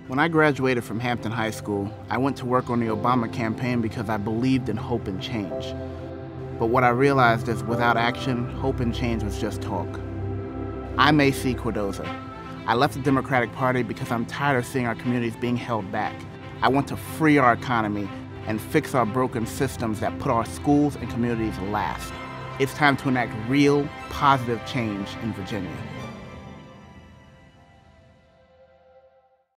When I graduated from Hampton High School, I went to work on the Obama campaign because I believed in hope and change. But what I realized is without action, hope and change was just talk. I'm A.C. Cordoza. I left the Democratic Party because I'm tired of seeing our communities being held back. I want to free our economy and fix our broken systems that put our schools and communities last. It's time to enact real, positive change in Virginia.